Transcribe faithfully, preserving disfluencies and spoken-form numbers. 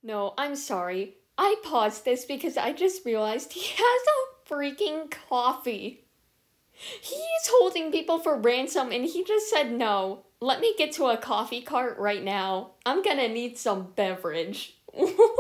No, I'm sorry. I paused this because I just realized he has a freaking coffee. He's holding people for ransom and he just said no. Let me get to a coffee cart right now. I'm gonna need some beverage.